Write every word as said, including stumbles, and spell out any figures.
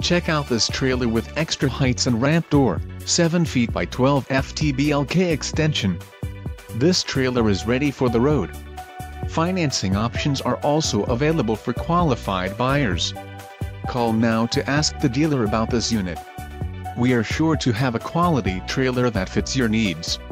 Check out this trailer with extra heights and ramp door, seven feet by twelve feet B L K extension. This trailer is ready for the road. Financing options are also available for qualified buyers. Call now to ask the dealer about this unit. We are sure to have a quality trailer that fits your needs.